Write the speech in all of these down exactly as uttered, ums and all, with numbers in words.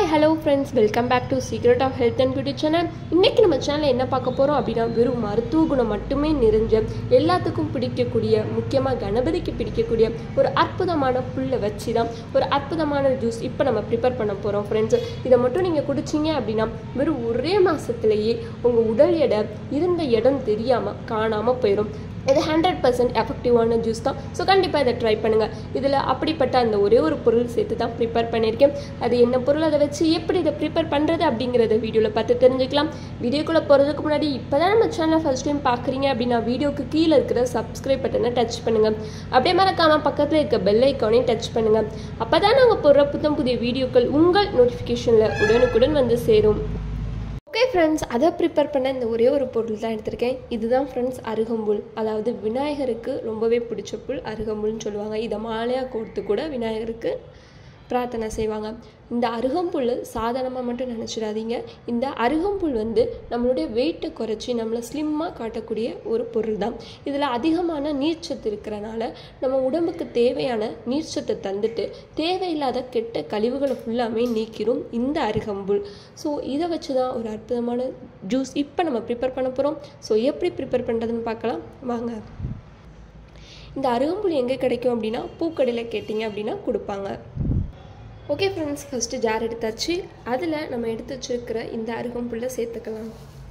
hello friends, welcome back to Secret of Health and Beauty channel. இன்னைக்கு நம்ம சேனல்ல என்ன பார்க்க போறோம் அப்படினா வெறும் மருத்துவ குணம் மட்டுமே நிறைஞ்ச எல்லாத்துக்கும் பிடிக்கக்கூடிய முக்கியமா கணபதிக்கு பிடிக்கக்கூடிய ஒரு அற்புதமான புல்ல வச்சி தான் ஒரு அற்புதமான ஜூஸ் இப்போ நம்ம ப்ரிப்பேர் பண்ண போறோம் फ्रेंड्स. இத மட்டும் நீங்க குடிச்சீங்க அப்படினா வெறும் ஒரே மாசத்திலேயே உங்க உடல் எடை இருந்த இடம் தெரியாம காணாம போயிடும். இது ஹண்ட்ரட் பர்சன்ட் எஃபெக்டிவான ஜூஸ் தான். ஸோ கண்டிப்பாக இதை ட்ரை பண்ணுங்கள். இதில் அப்படிப்பட்ட அந்த ஒரே ஒரு பொருள் சேர்த்து தான் ப்ரிப்பேர் பண்ணியிருக்கேன். அது என்ன பொருள், அதை வச்சு எப்படி இதை ப்ரிப்பேர் பண்ணுறது அப்படிங்கிறத வீடியோவில் பார்த்து தெரிஞ்சுக்கலாம். வீடியோக்குள்ளே போகிறதுக்கு முன்னாடி இப்போ தான் நம்ம சேனலை ஃபஸ்ட் டைம் பார்க்குறீங்க அப்படின்னா வீடியோக்கு கீழே இருக்கிற சப்ஸ்கிரைப் பட்டனை டச் பண்ணுங்கள். அப்படியே மறக்காமல் பக்கத்தில் இருக்க பெல் ஐக்கானையும் டச் பண்ணுங்கள். அப்போ தான் நாங்கள் போடுற புத்தம் புதிய வீடியோக்கள் உங்கள் நோட்டிஃபிகேஷனில் உடனுக்குடன் வந்து சேரும். ஓகே ஃப்ரெண்ட்ஸ், அதை ப்ரிப்பேர் பண்ண இந்த ஒரே ஒரு பொருள் தான் எடுத்திருக்கேன். இதுதான் ஃப்ரெண்ட்ஸ் அருகம்புல். அதாவது விநாயகருக்கு ரொம்பவே பிடிச்ச புல் அருகம்புல்னு சொல்லுவாங்க. இதை மாலையாக கோர்த்து கூட விநாயகருக்கு பிரார்த்தனை செய்வாங்க. இந்த அருகம்புல் சாதாரணமாக மட்டும் நினச்சிடாதீங்க. இந்த அருகம்புல் வந்து நம்மளுடைய வெயிட்டை குறைச்சி நம்மளை ஸ்லிம்மாக காட்டக்கூடிய ஒரு பொருள் தான். இதில் அதிகமான நீர்ச்சத்து இருக்கிறனால நம்ம உடம்புக்கு தேவையான நீர்ச்சத்தை தந்துட்டு தேவையில்லாத கெட்ட கழிவுகளை ஃபுல்லாமே நீக்கிரும் இந்த அருகம்புல். ஸோ இதை வச்சு தான் ஒரு அற்புதமான ஜூஸ் இப்போ நம்ம ப்ரிப்பேர் பண்ண போகிறோம். ஸோ எப்படி ப்ரிப்பேர் பண்ணுறதுன்னு பார்க்கலாம் வாங்க. இந்த அருகம்புல் எங்கே கிடைக்கும் அப்படின்னா பூக்கடையில் கேட்டிங்க அப்படின்னா கொடுப்பாங்க. ஓகே ஃப்ரெண்ட்ஸ், ஃபஸ்ட்டு ஜார் எடுத்தாச்சு. அதில் நம்ம எடுத்து வச்சுருக்கிற இந்த அருகம்புல்லை சேர்த்துக்கலாம்.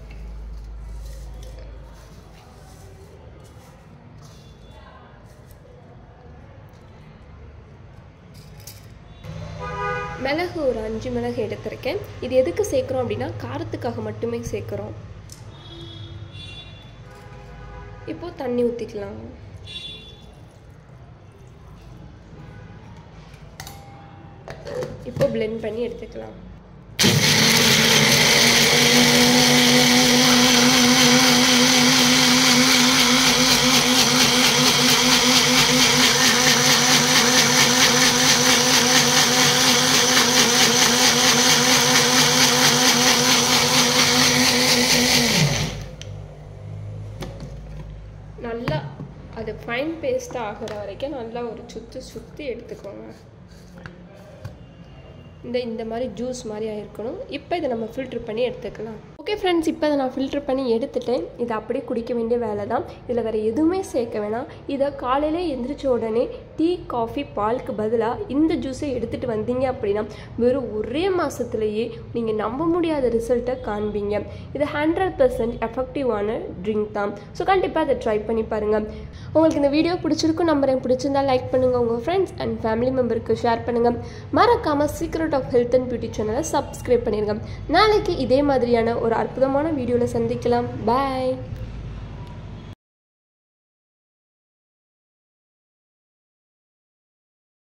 மிளகு ஒரு அஞ்சு மிளகு எடுத்திருக்கேன். இது எதுக்கு சேர்க்குறோம் அப்படின்னா காரத்துக்காக மட்டுமே சேர்க்குறோம். இப்போது தண்ணி ஊற்றிக்கலாம். இப்போ blend பண்ணி எடுத்துக்கலாம். நல்லா அது ஃபைன் பேஸ்ட்டாக ஆகிற வரைக்கும் நல்லா ஒரு சுற்றி சுற்றி எடுத்துக்கோங்க. இந்த இந்த மாதிரி ஜூஸ் மாதிரி ஆகிருக்கணும். இப்போ இதை நம்ம ஃபில்ட்ரு பண்ணி எடுத்துக்கலாம். ஓகே ஃப்ரெண்ட்ஸ், இப்போ இதை நான் ஃபில்ட்ரு பண்ணி எடுத்துட்டேன். இதை அப்படியே குடிக்க வேண்டிய வேலை தான். இதில் வேறு எதுவுமே சேர்க்க வேணாம். இதை காலையிலே எந்திரிச்ச உடனே டீ காஃபி பாலுக்கு பதிலாக இந்த ஜூஸை எடுத்துகிட்டு வந்தீங்க அப்படின்னா வெறும் ஒரே மாதத்துலேயே நீங்கள் நம்ப முடியாத ரிசல்ட்டை காண்பீங்க. இது ஹண்ட்ரட் பர்சன்ட் எஃபெக்டிவான ட்ரிங்க் தான். ஸோ கண்டிப்பாக அதை ட்ரை பண்ணி பாருங்கள். உங்களுக்கு இந்த வீடியோ பிடிச்சிருக்கும் நம்புறேன். பிடிச்சிருந்தால் லைக் பண்ணுங்கள். உங்கள் ஃப்ரெண்ட்ஸ் அண்ட் ஃபேமிலி மெம்பருக்கு ஷேர் பண்ணுங்கள். மறக்காமல் secret of health and beauty சேனலை சப்ஸ்கிரைப் பண்ணிடுங்க. நாளைக்கு இதே மாதிரியான ஒரு அற்புதமான வீடியோவில் சந்திக்கலாம். பாய்.